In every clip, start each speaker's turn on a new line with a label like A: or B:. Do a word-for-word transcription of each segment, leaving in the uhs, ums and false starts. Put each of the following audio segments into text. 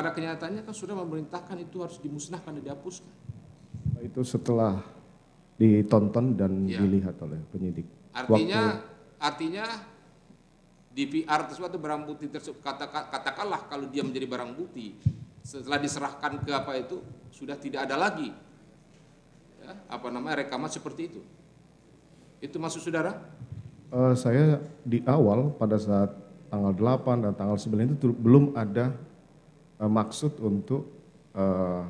A: pada kenyataannya kan sudah memerintahkan itu harus dimusnahkan dan dihapuskan.
B: Itu setelah ditonton dan
A: Ya.
B: dilihat oleh penyidik.
A: Artinya,
B: Waktu,
A: artinya D V R tersebut atau barang bukti tersebut, katakan, katakanlah kalau dia menjadi barang bukti, setelah diserahkan ke apa itu sudah tidak ada lagi, ya, apa namanya rekaman seperti itu. Itu maksud saudara?
B: uh, saya di awal pada saat tanggal delapan dan tanggal sembilan itu belum ada uh, maksud untuk uh,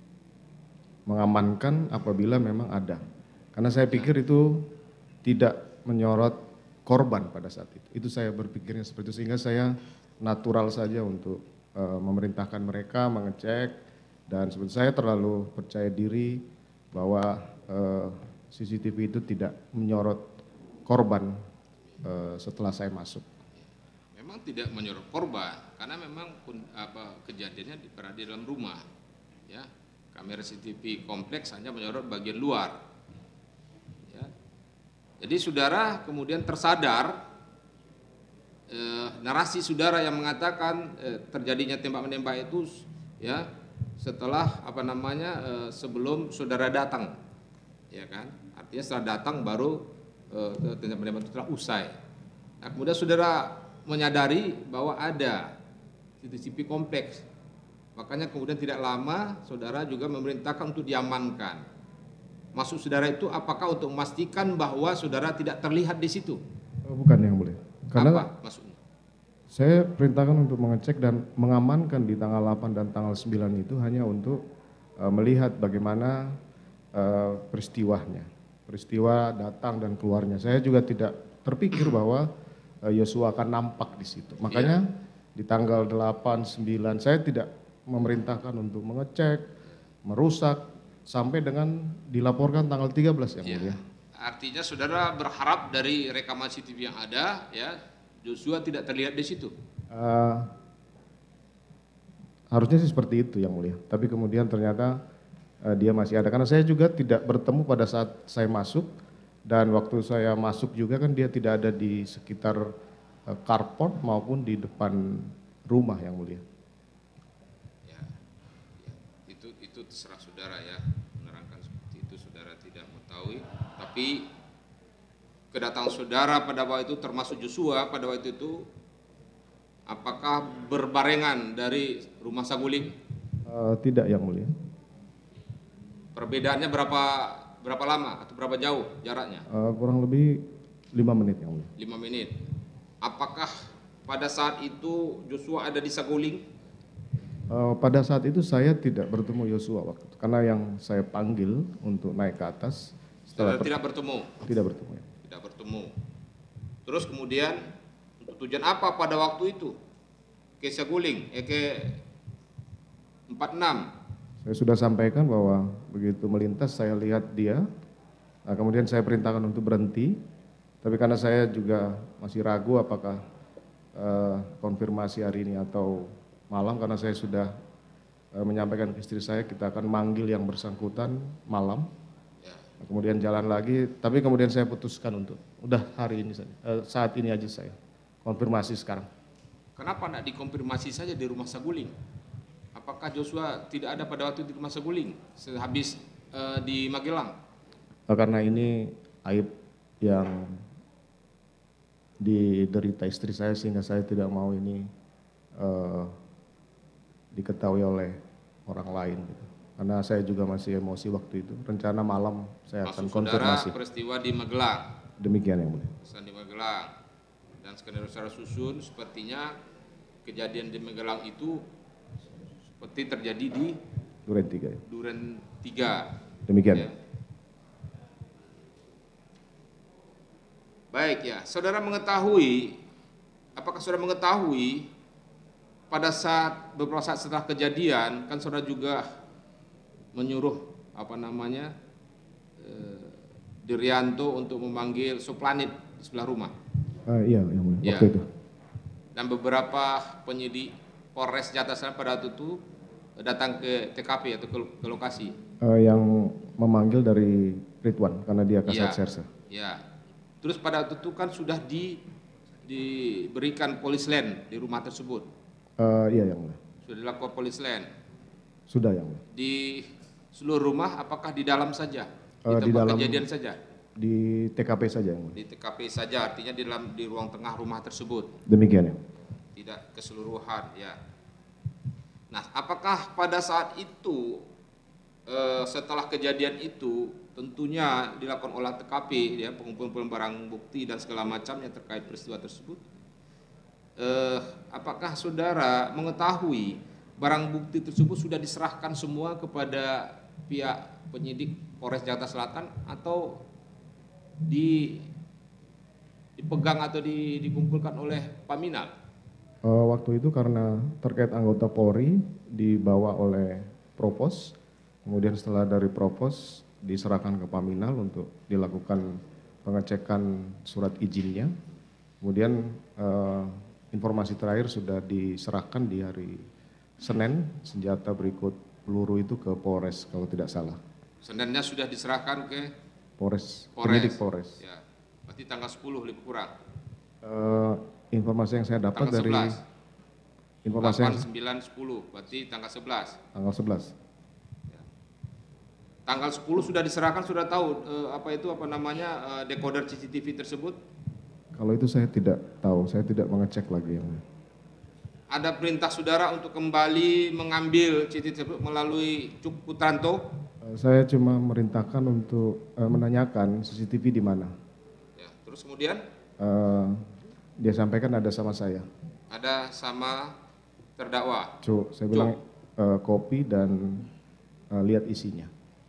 B: mengamankan apabila memang ada. Karena saya pikir itu tidak menyorot korban pada saat itu. Itu saya berpikirnya seperti itu, sehingga saya natural saja untuk uh, memerintahkan mereka mengecek, dan seperti saya terlalu percaya diri bahwa uh, C C T V itu tidak menyorot korban uh, setelah saya masuk.
A: Memang tidak menyorot korban karena memang apa kejadiannya berada di dalam rumah, ya. Kamera C C T V kompleks hanya menyorot bagian luar, ya. Jadi saudara kemudian tersadar eh, narasi saudara yang mengatakan eh, terjadinya tembak menembak itu, ya, setelah apa namanya eh, sebelum saudara datang, ya kan? Artinya setelah datang baru eh, tembak menembak itu telah usai. Nah, kemudian saudara menyadari bahwa ada C C T V kompleks, makanya kemudian tidak lama saudara juga memerintahkan untuk diamankan. Maksud saudara itu apakah untuk memastikan bahwa saudara tidak terlihat di situ?
B: Bukan, yang mulia. Karena
A: apa maksudnya?
B: Saya perintahkan untuk mengecek dan mengamankan di tanggal delapan dan tanggal sembilan itu hanya untuk uh, melihat bagaimana uh, peristiwanya, peristiwa datang dan keluarnya. Saya juga tidak terpikir bahwa Yosua akan nampak di situ. Makanya yeah. di tanggal delapan, sembilan saya tidak memerintahkan untuk mengecek, merusak, sampai dengan dilaporkan tanggal tiga belas yang mulia.
A: Yeah. Artinya saudara berharap dari rekaman C C T V yang ada, ya, Joshua tidak terlihat di situ?
B: Uh, harusnya sih seperti itu yang mulia. Tapi kemudian ternyata uh, dia masih ada. Karena saya juga tidak bertemu pada saat saya masuk. Dan waktu saya masuk juga kan dia tidak ada di sekitar uh, carport maupun di depan rumah yang mulia.
A: Ya, ya. Itu itu terserah saudara ya, menerangkan seperti itu saudara tidak mengetahui. Tapi kedatangan saudara pada waktu itu termasuk Joshua pada waktu itu, apakah berbarengan dari rumah Saguling?
B: Uh, tidak yang mulia.
A: Perbedaannya berapa? Berapa lama atau berapa jauh jaraknya?
B: Uh, kurang lebih lima menit yang mulia.
A: Lima menit. Apakah pada saat itu Joshua ada di Saguling?
B: Uh, pada saat itu saya tidak bertemu Joshua waktu itu, karena yang saya panggil untuk naik ke atas. Setelah
A: tidak bertemu?
B: Tidak bertemu. Ya.
A: Tidak bertemu. Terus kemudian untuk tujuan apa pada waktu itu ke Saguling, eh, ke empat puluh enam?
B: Saya sudah sampaikan bahwa begitu melintas saya lihat dia, nah kemudian saya perintahkan untuk berhenti, tapi karena saya juga masih ragu apakah uh, konfirmasi hari ini atau malam, karena saya sudah uh, menyampaikan ke istri saya kita akan manggil yang bersangkutan malam, ya. Nah, kemudian jalan lagi, tapi kemudian saya putuskan untuk udah hari ini saja, uh, saat ini aja saya konfirmasi sekarang.
A: Kenapa tidak dikonfirmasi saja di rumah Saguling? Apakah Joshua tidak ada pada waktu di rumah Saguling sehabis uh, di Magelang?
B: Karena ini aib yang diderita istri saya, sehingga saya tidak mau ini uh, diketahui oleh orang lain. Gitu. Karena saya juga masih emosi waktu itu. Rencana malam saya
A: Maksud
B: akan konfirmasi.
A: saudara peristiwa di Magelang?
B: Demikian yang mulia.
A: Di Magelang. Dan skenario secara susun sepertinya kejadian di Magelang itu seperti terjadi di
B: Duren tiga. Ya.
A: Duren tiga.
B: Demikian.
A: Ya. Baik ya, saudara mengetahui, apakah saudara mengetahui pada saat beberapa saat setelah kejadian kan saudara juga menyuruh apa namanya eh, Dirianto untuk memanggil Suplanit di sebelah rumah.
B: Uh, iya, yang mulia.
A: Ya.
B: Waktu itu.
A: Dan beberapa penyidik Polres Jakarta Selatan pada waktu itu datang ke T K P atau ke, ke lokasi.
B: Uh, yang memanggil dari Ridwan karena dia kasat
A: ya,
B: serse.
A: Ya. Terus pada waktu itu kan sudah di, diberikan polis lain di rumah tersebut.
B: Uh, iya yang mulia.
A: Sudah dilakukan polis lain.
B: Sudah yang mulia.
A: Di seluruh rumah apakah di dalam saja? Di
B: Uh,
A: tempat
B: di dalam,
A: kejadian saja?
B: Di T K P saja yang mulia.
A: Di T K P saja, artinya di dalam di ruang tengah rumah tersebut.
B: Demikian ya.
A: Tidak keseluruhan ya. Nah, apakah pada saat itu eh, setelah kejadian itu tentunya dilakukan olah T K P ya, pengumpulan barang bukti dan segala macamnya terkait peristiwa tersebut. Eh, apakah saudara mengetahui barang bukti tersebut sudah diserahkan semua kepada pihak penyidik Polres Jakarta Selatan atau di dipegang atau di, dikumpulkan oleh Paminal?
B: Uh, waktu itu karena terkait anggota Polri dibawa oleh Propos, kemudian setelah dari Propos diserahkan ke Paminal untuk dilakukan pengecekan surat izinnya. Kemudian uh, informasi terakhir sudah diserahkan di hari Senin, senjata berikut peluru itu ke Polres kalau tidak salah.
A: Seninnya sudah diserahkan ke
B: Polres,
A: Polres.
B: penyidik Polres.
A: Ya, berarti tanggal sepuluh lebih kurang.
B: Uh, informasi yang saya dapat
A: tanggal
B: dari
A: sebelas.
B: informasi
A: delapan,
B: yang,
A: sembilan, sepuluh, berarti tanggal sebelas.
B: tanggal sebelas.
A: Ya. Tanggal sepuluh sudah diserahkan, sudah tahu eh, apa itu apa namanya eh, decoder C C T V tersebut?
B: Kalau itu saya tidak tahu, saya tidak mengecek lagi yang.
A: Ada perintah saudara untuk kembali mengambil C C T V tersebut melalui Cuk Putranto?
B: Uh, saya cuma merintahkan untuk uh, menanyakan C C T V di mana.
A: Ya, terus kemudian?
B: Uh, dia sampaikan ada sama saya.
A: Ada sama terdakwa.
B: Cuk, saya bilang uh, kopi dan uh, lihat isinya.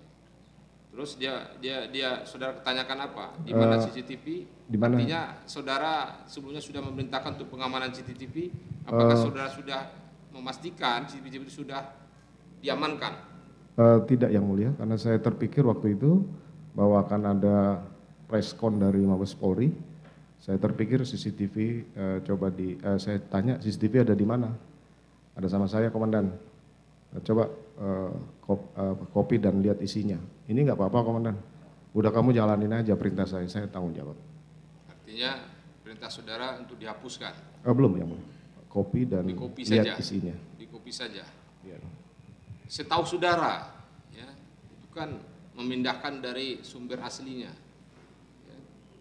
A: Terus dia dia dia saudara tanyakan apa? Di mana
B: Uh,
A: C C T V?
B: Di mana?
A: Artinya saudara sebelumnya sudah memerintahkan untuk pengamanan C C T V. Apakah
B: Uh,
A: saudara sudah memastikan C C T V itu sudah diamankan?
B: Uh, tidak yang mulia, karena saya terpikir waktu itu bahwa akan ada preskon dari Mabes Polri. Saya terpikir C C T V uh, coba di, uh, saya tanya C C T V ada di mana? Ada sama saya komandan. Uh, coba uh, kop, uh, kopi dan lihat isinya. Ini nggak apa-apa komandan. Udah kamu jalanin aja perintah saya, saya tanggung jawab.
A: Artinya perintah saudara untuk dihapuskan?
B: Uh, belum yang mulia. Kopi dan
A: Di kopi
B: lihat
A: saja.
B: isinya.
A: Di kopi saja.
B: Ya.
A: Setahu saudara, ya, itu kan memindahkan dari sumber aslinya. Ya.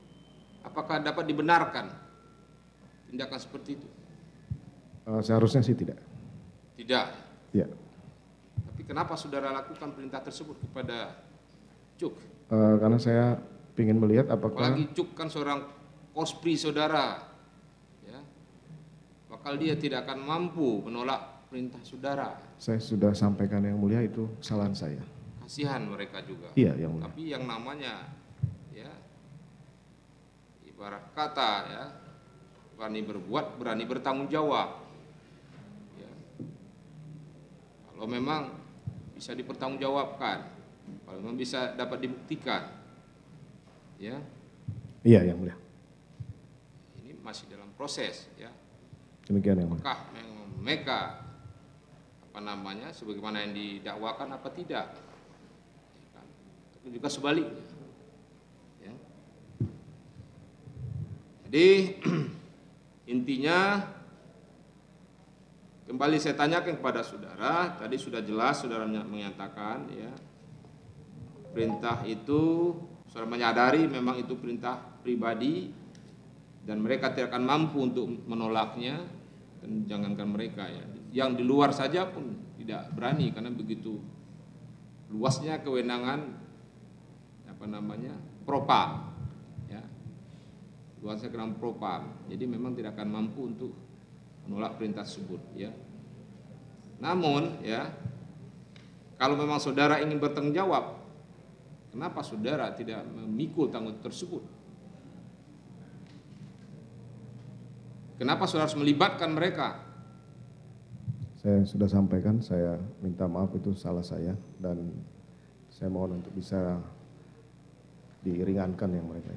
A: Apakah dapat dibenarkan tindakan seperti itu?
B: Uh, seharusnya sih tidak.
A: Tidak.
B: Ya.
A: Tapi kenapa saudara lakukan perintah tersebut kepada Cuk?
B: Uh, karena saya ingin melihat apakah.
A: Apalagi Cuk kan seorang kospri saudara, ya, bakal dia tidak akan mampu menolak perintah saudara.
B: Saya sudah sampaikan yang mulia itu kesalahan saya.
A: Kasihan mereka juga.
B: Iya yang mulia.
A: Tapi yang namanya, ya, ibarat kata ya, berani berbuat, berani bertanggung jawab. Ya. Kalau memang bisa dipertanggungjawabkan, kalau memang bisa dapat dibuktikan, ya.
B: Iya yang mulia.
A: Ini masih dalam proses, ya.
B: Demikian yang mulia.
A: Apakah memang mereka apa namanya sebagaimana yang didakwakan apa tidak? Ya kan? Tapi juga sebaliknya. Ya. Jadi intinya kembali saya tanyakan kepada saudara, tadi sudah jelas saudara menyatakan ya perintah itu saudara menyadari memang itu perintah pribadi dan mereka tidak akan mampu untuk menolaknya, dan jangankan mereka ya, yang di luar saja pun tidak berani karena begitu luasnya kewenangan apa namanya propam, ya, luasnya kewenangan propam, jadi memang tidak akan mampu untuk menolak perintah tersebut, ya. Namun ya kalau memang saudara ingin bertanggung jawab, kenapa saudara tidak memikul tanggung tersebut? Kenapa saudara harus melibatkan mereka?
B: Saya sudah sampaikan, saya minta maaf itu salah saya dan saya mohon untuk bisa diringankan yang mereka.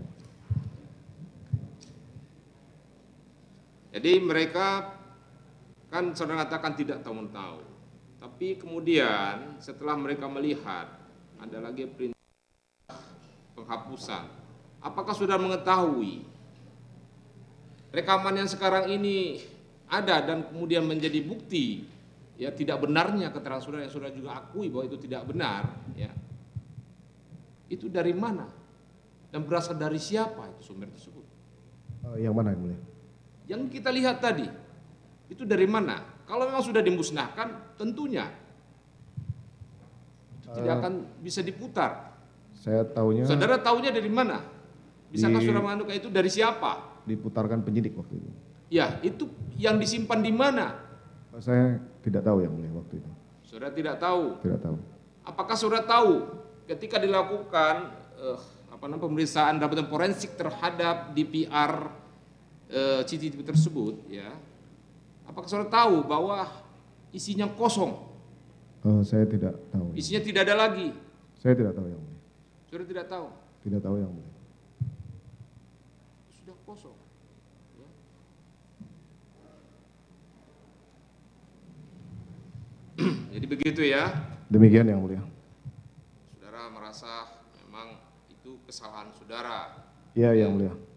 A: Jadi mereka kan saudara katakan tidak tahu-tahu, tapi kemudian setelah mereka melihat ada lagi perintah penghapusan, apakah saudara mengetahui rekaman yang sekarang ini ada dan kemudian menjadi bukti ya tidak benarnya keterangan saudara yang saudara juga akui bahwa itu tidak benar, ya. Itu dari mana? Dan berasal dari siapa itu sumber tersebut?
B: Uh, yang mana yang mulia?
A: Yang kita lihat tadi, itu dari mana? Kalau memang sudah dimusnahkan, tentunya itu uh, tidak akan bisa diputar.
B: Saya tahunya.
A: Saudara tahunya dari mana? Bisakah di, saudara menganukan itu dari siapa?
B: Diputarkan penyidik waktu itu.
A: Ya, itu yang disimpan di mana?
B: Saya tidak tahu yang mulia waktu itu.
A: Saudara tidak tahu?
B: Tidak tahu.
A: Apakah saudara tahu ketika dilakukan eh, apa namanya pemeriksaan laboratorium forensik terhadap D P R eh, C C T V tersebut, ya? Apakah saudara tahu bahwa isinya kosong?
B: Uh, saya tidak tahu.
A: Isinya tidak ada lagi?
B: Saya tidak tahu yang mulia.
A: Saudara tidak tahu?
B: Tidak tahu yang mulia.
A: Sudah kosong. Ya. Jadi begitu ya.
B: Demikian yang mulia.
A: Saudara merasa memang itu kesalahan saudara.
B: Ya, yang mulia.